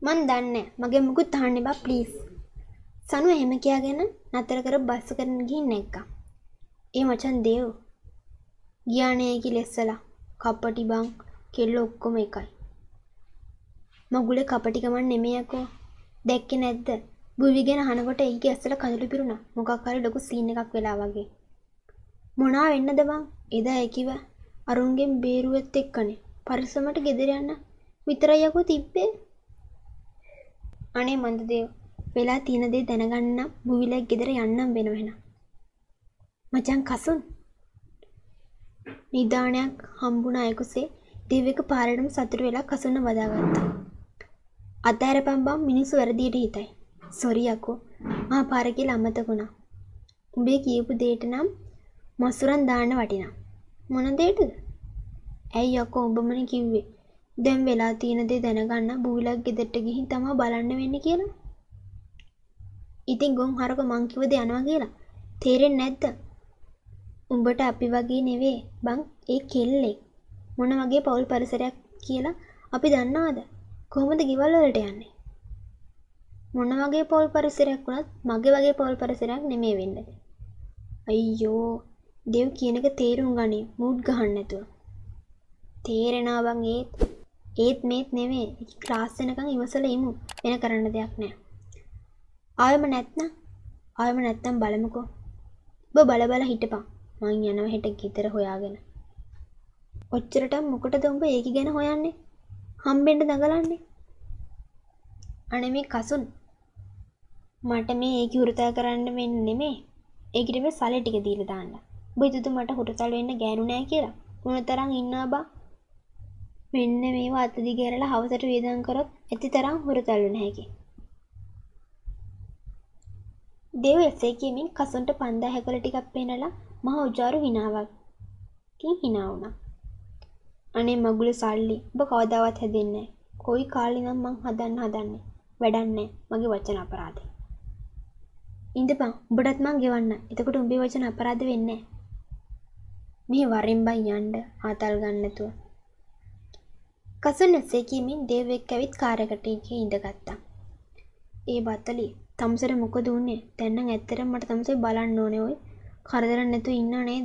මන් දන්නේ මගේ මුකුත් අහන්න එපා ප්ලීස්. සනු එහෙම කියාගෙන නතර කර බස් කරන ගිහින් නැග්ගා. ඒ මචන් දේව් ගියානේ කිලෙස්සලා කපටි බං කෙල්ල ඔක්කොම එකයි. මගුලේ කපටිකමක් නෙමෙයි යකෝ. දැක්කේ නැද්ද? බුවි ගැන අහනකොට ඒකේ ඇස්සට කඳුළු පිරුණා. මොකක් හරි ලොකු සීන් එකක් වෙලා වගේ. මොනවා වෙන්නද බං? එදා ඒ කිව්ව අරුන්ගෙන් බේරුවෙත් එක්කනේ. පරිස්සමට ගෙදර යන්න විතරයි යකෝ තිබ්බේ. අනේ මන්ද දේව වෙලා තියෙන දේ දැනගන්න බුවිලා ගෙදර යන්නම් වෙනව එහෙනම්. මචං කසුන් නිදාණයක් හම්බුණ අයකුසේ දෙවියක පාරටම සතුට වෙලා කසුන්න වදාගත්තා. අතෑරපන් බං මිනිස්සු වැරදියට හිතයි. සොරි යකෝ මහා පාර කියලා අමතක වුණා. උඹේ කියපු දෙයට නම් මසුරන් දාන්න වටිනා. මොන දෙයටද? ඇයි යකෝ උඹමනේ කිව්වේ දැන් වෙලා තියෙන දේ දැනගන්න බුවිලක් ගෙදරට ගිහින් තමයි බලන්න වෙන්නේ කියලා. ඉතින් ගොන් හරක මං කිව්වද යනවා කියලා තේරෙන්නේ නැද්ද? උඹට අපි වගේ නෙවෙයි බං ඒ කෙල්ලෙක්. මොන වගේ පෞල් පරිසරයක් කියලා අපි දන්නවද? කොහොමද ගෙවල් වලට යන්නේ? මොන වගේ පෞල් පරිසරයක් වුණත් මගේ වගේ පෞල් පරිසරයක් නෙමෙයි වෙන්නේ. අයියෝ දෙව් කියන එක තේරුම් ගනි මූඩ් ගහන්න නැතුව. තේරෙනවා බං ඒත් මේත් නෙමෙයි ක්ලාස් වෙනකන් ඉවසලා ඉමු. වෙන කරන්න දෙයක් නැහැ. ආයෙම නැත්නම් බලමුකෝ. ඔබ බල හිටපන්. මං යනවා හෙට ගෙදර හොයාගෙන. ඔච්චරට මොකටද උඹ ඒක ගැන හොයන්නේ? හම්බෙන්න දඟලන්නේ. අනේ මේ කසුන් මට මේ ඒක හුරතල් කරන්න වෙන්නේ නෙමෙයි. ඒකට මේ සල්ලි ටික දීලා දාන්න. ඔබ හිතුවද මට හුරතල් වෙන්න ගෑනු නෑ කියලා? උනතරම් ඉන්නවා බා. මෙන්න මේවා අත දිගහැරලා හවසට වේදම් කරොත් ඇති තරම් හුරතල් වෙන හැකි. දේව එසේ කියමින් කසුන්ට 5000 හැකල ටිකක් පෙන්නලා මහ උජාරු හිනාවක්කින් hina වුණා. අනේ මගුල සල්ලි ඔබ කවදාවත් හැදෙන්නේ නැහැ. කොයි කාලේ නම් මං හදන්නේ. වැඩක් නැහැ. මගේ වචන අපරාධේ. ඉඳපන් ඔබටත් මං ගෙවන්න. එතකොට උඹේ වචන අපරාධ වෙන්නේ නැහැ. මේ වරෙන් බයි යන්න ආතල් ගන්න නැතුව. කසුන් එසේ කියමින් දේව එක්ක ඇවිත් කාර් එකට ඉඳගත්තා. ඒ බතලි තමුසර මොකද උන්නේ? දැන් නම් ඇත්තටම මට තමුසේ බලන්න ඕනේ ඔය. කරදර නැතුව ඉන්නව නේද?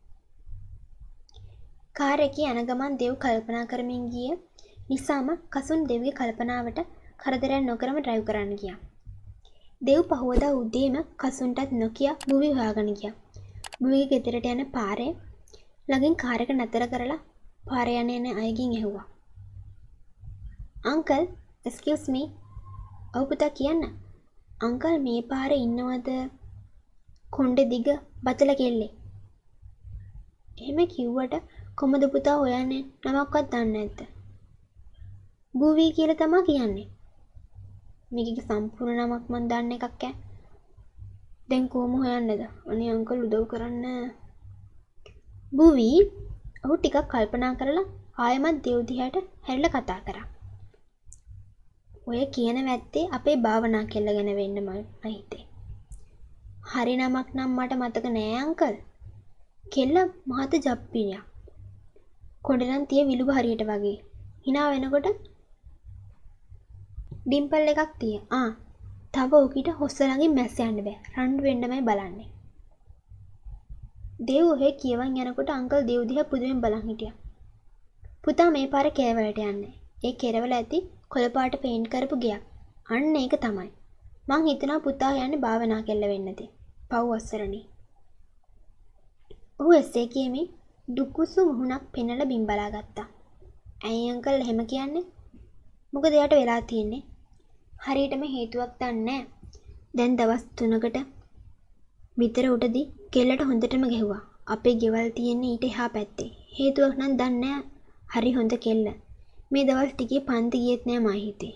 කාර් එකේ යන ගමන් දේව් කල්පනා කරමින් ගියේ නිසාම කසුන් දේව්ගේ කල්පනාවට කරදරයක් නොකරම ඩ්‍රයිව් කරන්න ගියා. දේව් පහවදා උදේම කසුන්ටත් නොකිය බුවි හොයාගෙන ගියා. බුවිගේ ගෙදරට යන පාරේ ළඟින් කාර් එක නතර කරලා පාරේ යන අයගෙන් ඇහුවා. අංකල් එක්ස්කියුස් මී. ඔව් පුතා කියන්න. අංකල් මේ පාරේ ඉන්නවද කොණ්ඩේ දිග බතල කෙල්ලේ? එහෙම කිව්වට කොහමද පුතා හොයන්නේ? නමක්වත් දන්නේ නැද්ද? බුවි කියලා තමයි කියන්නේ. මේකේ සම්පූර්ණ නමක් මන් දන්න එකක් ඈ. දැන් කොහොම හොයන්නද? අනේ අංකල් උදව් කරන්න. බුවි ඔහු ටිකක් කල්පනා කරලා ආයෙමත් දේව් දිහාට හැරිලා කතා කරා. ඔය කියන වැත්තේ අපේ භාවනා කෙල්ල ගැන වෙන්න මම හිතේ. හරි නමක් නම් මට මතක නෑ අංකල්. කෙල්ල මහත ජප්පිනියක්. කොඩනම් තිය විලුඹ හරියට වගේ. hina වෙනකොට ඩිම්පල් එකක් තිය. තව ඔකිට හොස්ස ළඟින් මැස්ස යන්න බෑ. රණ්ඩු වෙන්නමයි බලන්නේ. දේව් ඔහෙ කියවන් යනකොට අංකල් දේව් දිහා පුදුමෙන් බලන් හිටියා. පුතා මේ පාර කෑවලට යන්නේ. ඒ කෙරවල ඇති කොළ පාට පේන්ට් කරපු ගයක්. අන්න ඒක තමයි. මං හිතනවා පුතා යන්නේ භාවනා කෙල්ල වෙන්නද. පව් අස්සරණි. ඔහු එසේ කියමින් දුක්කුසු මුහුණක් පෙන්නලා බිම් බලා ගත්තා. ඇයි අංකල් එහෙම කියන්නේ? මොකද එයාට වෙලා තියෙන්නේ? හරියටම හේතුවක් දන්නේ නැහැ. දැන් දවස් 3කට විතර උඩදී කෙල්ලට හොඳටම ගැහුවා. අපේ ගෙවල් තියෙන්නේ ඊට එහා පැත්තේ. හේතුවක් නම් දන්නේ නැහැ. හරි හොඳ කෙල්ල. මේ දවස් ටිකේ පන්ති ගියෙත් නෑ මා හිතේ.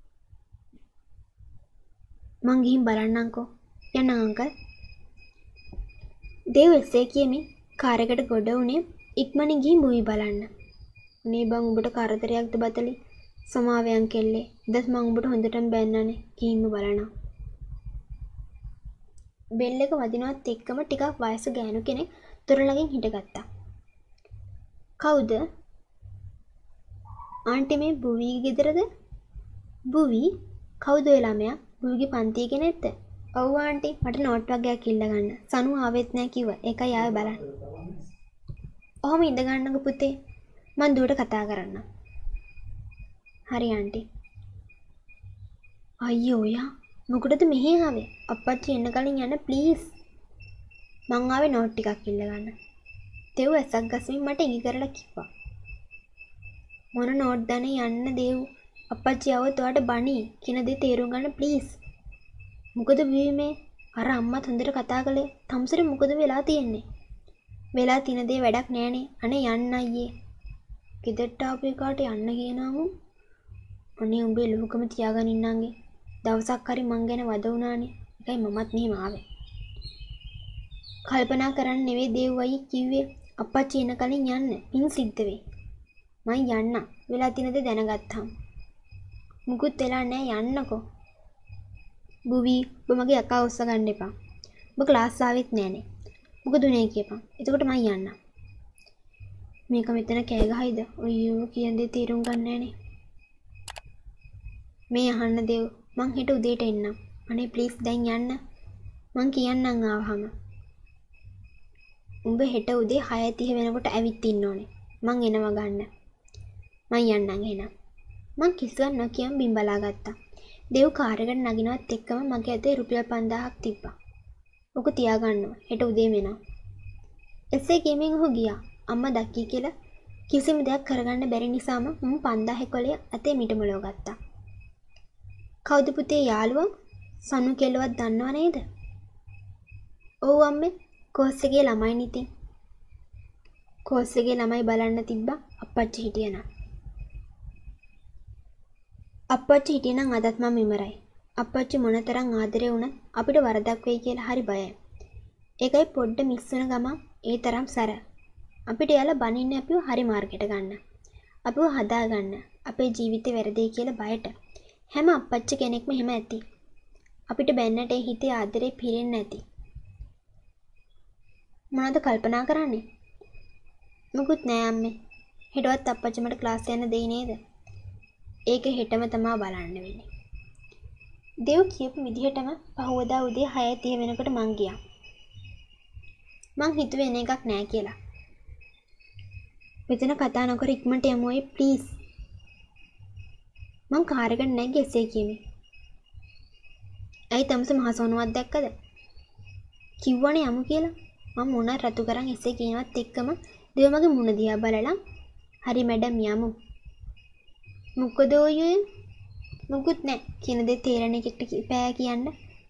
මං ගිහින් බලන්නම්කෝ. යන්න අංකල්. දේව් එසේ කියමින් කාර් එකට ගොඩ වුණේ ඉක්මනින් ගිහින් බුවි බලන්න. "අනේ බං උඹට කරදරයක්ද බතලි? සමාවයන් කෙල්ලේ. දැස් මං උඹට හොඳටම බැන්නනේ. ගිහින්ම බලනවා." බෙල් එක වදිනවත් එක්කම ටිකක් වයස ගෑනු කෙනෙක් දොර ළඟින් හිටගත්තා. "කවුද?" "ආන්ටි මේ බුවි ගෙදරද?" බුවි කවුද ඔය ළමයා? බුවිගේ පන්තියේ කෙනෙක්ද? ඔව් ආන්ටි මට නෝට් වගේක් ඉල්ල ගන්න. සනු ආවෙත් නෑ කිව්වා. ඒකයි ආවේ බලන්න. ඔහොම ඉඳ ගන්නකො පුතේ. මං දුවට කතා කරන්නම්. හරි ආන්ටි. අයියෝ ඔයා මොකටද මෙහෙ ආවේ? අප්පච්චි එන්න කලින් යන්න ප්ලීස්. මං ආවේ නෝට් ටිකක් ඉල්ල ගන්න. දෙව් ඇසක් ගස්මින් මට ඉඟි කරලා කිව්වා. මොන නෝට් දනේ යන්න දෙව්. අප්පච්චි આવොත් ඔයාට බණි කියන දේ තේරුම් ගන්න ප්ලීස්. මොකද මේ අර අම්මත් හොඳට කතා කළේ. තම්සර මොකද වෙලා තියෙන්නේ? වෙලා තින දේ වැඩක් නෑනේ. අනේ යන්න අයියේ. ගෙදරට ආපු එකාට යන්න කියනවමු. අනේ උඹේ ලොකුකම තියාගෙන ඉන්නංගේ. දවසක් හරි මං ගැන වද වුණානේ. ඒකයි මමත් මෙහෙම ආවේ. කල්පනා කරන්න නෙවෙයි දේව්වයි කිව්වේ. අප්පච්චි එන කලින් යන්න. පින් සිද්ධ වෙයි. මං යන්න. වෙලා තින දේ දැනගත්තාම. මුකුත් වෙලා නෑ යන්නකෝ. බුවි ඔබ මගේ අකා උස්ස ගන්න එපා. ඔබ ක්ලාස් ආවෙත් නෑනේ. මොකද උනේ කියපන්. එතකොට මං යන්න. මේක මෙතන කෑ ගහයිද? අයියෝ කියන දේ තේරුම් ගන්න නෑනේ. මේ අහන්න දෙව්. මං හෙට උදේට එන්නම්. අනේ ප්ලීස් දැන් යන්න. මං කියන්නම් ආවහම. උඹ හෙට උදේ 6:30 වෙනකොට ඇවිත් ඉන්න ඕනේ. මං එනවා ගන්න. මං යන්නම් එහෙනම්. මං කිසිවක් නොකියම් බිම් බලා ගත්තා. දෙව් කාර් එකට නගිනවත් එක්කම මගේ අතේ රුපියල් 5000ක් තිබ්බා. ඔක තියාගන්නවා. හෙට උදේ මෙනවා. එසේ ගෙමින් ඔහු ගියා. අම්මා දැක්කී කියලා කිසිම දෙයක් කරගන්න බැරි නිසාම මම 5000 කොලේ අතේ මිටමලව ගත්තා. කවුද පුතේ යාළුවා? සනු කෙල්ලවත් දන්නව නේද? ඔව් අම්මේ. කෝස් එකේ ළමයි නිතින්. කෝස් එකේ ළමයි බලන්න තිබ්බා අප්පච්චි හිටියනම්. අප්පච්චි හිටියනම් අදත් මම ඉමරයි. අප්පච්චි මොනතරම් ආදරේ වුණත් අපිට වරදක් වෙයි කියලා හරි බයයි. ඒකයි පොඩ්ඩ මිස් වෙන ගමන් ඒ තරම් සැර. අපිට යාලා බනින්න අපිව හරි මාර්ගයට ගන්න. අපිව හදාගන්න. අපේ ජීවිතේ වැරදි කියලා බයට. හැම අප්පච්චි කෙනෙක්ම එහෙම ඇති. අපිට බැන්නට ඒ හිතේ ආදරේ පිරෙන්නේ නැති. මොනවද කල්පනා කරන්නේ? මොකුත් නෑ අම්මේ. හෙටවත් අප්පච්චි මට ක්ලාස් යන්න දෙයි නේද? ඒක හෙටම තමයි බලන්න වෙන්නේ. දෙව් කියපු විදිහටම පහවදා උදේ 6:30 වෙනකොට මං ගියා. මං හිතුවේ එන එකක් නෑ කියලා. මෙතන කතා නොකර ඉක්මනට යමු ඔය ප්ලීස්. මං කාර් එකට නැගී එසේ කියමි. ඇයි තමස මහසෝනුවක් දැක්කද? කිව්වනේ යමු කියලා. මම මොන රතු කරන් එසේ කියනවත් එක්කම දෙව මගේ මුණ දිහා බලලා හරි මැඩම් යමු. මොකද ඔය මොකුත් නෑ කියන දේ තේරෙන එකට පෑ කියන්න.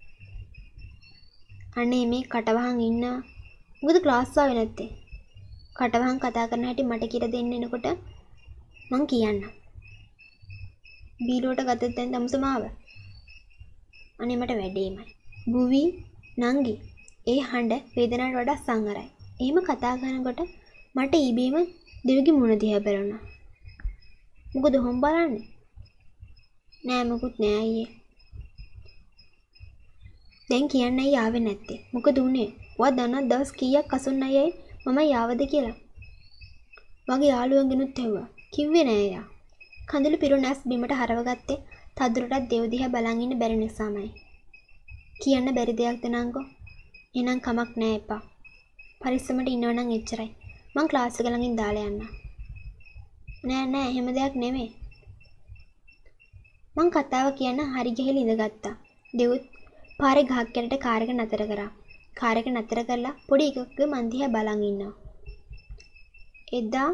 අනේ මේ කටවහන් ඉන්නවා. මොකද ක්ලාස් ආවේ නැත්තේ? කටවහන් කතා කරන හැටි මට කියලා දෙන්න එනකොට මං කියන්න. බීලුවට ගත්තත් දැන් තමසමාව. අනේ මට වැඩේමයි. බුවි නංගි ඒ හඬ වේදනාවට වඩා සංහරයි. එහෙම කතා කරනකොට මට ඊබේම දෙවිගේ මුණ දිහා බලනවා. මොකද හොම් බලන්නේ? නෑ මොකුත් නෑ අයියේ. දැන් කියන්න අයියා ආවේ නැත්තේ. මොකද උනේ? ඔයා දන්නවද දවස් කීයක් අසුන් අයියයි මම යාවද කියලා? මගේ යාළුවන්ගෙනුත් ඇහුවා. කිව්වේ නෑ එයා. කඳුළු පිරුණැස් බිමට හරවගත්තේ තදුරටත් දෙව දිහා බලන් ඉන්න බැරි නිසාමයි. කියන්න බැරි දෙයක්ද නංගෝ? එහෙනම් කමක් නෑ එපා. පරිස්සමට ඉන්නවනම් එච්චරයි. මං ක්ලාස් එක ළඟින් දාලා යන්න. නෑ එහෙම දෙයක් නෙමෙයි. මං කතාව කියන්න හරි ගිහලා ඉඳගත්තා. දෙවුත් පාරේ ගහක් යටට කාර් එක නතර කරා. කාර් එක නතර කරලා පොඩි එකක්ගේ මන් දිහා බලන් ඉන්නවා. එදා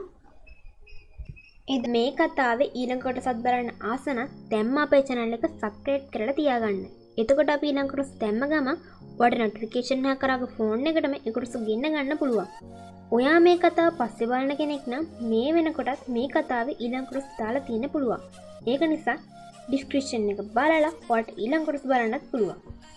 මේ කතාවේ ඊළඟ කොටසත් බලන්න ආස නම් දැම්ම අපේ channel එක subscribe කරලා තියාගන්න. එතකොට අපි ඊළඟ කොටස දැම්ම ගමන් ඔයාලට notification එක කරාගේ phone එකටම ඒ කොටස ගෙන්න ගන්න පුළුවන්. ඔයා මේ කතාව පස්සේ බලන කෙනෙක් නම් මේ වෙනකොටත් මේ කතාවේ ඊළඟ කොටස දාලා තියෙන්න පුළුවන්. ඒක නිසා description එක බලලා ඔයාලට ඊළඟ කොටස බලන්නත් පුළුවන්.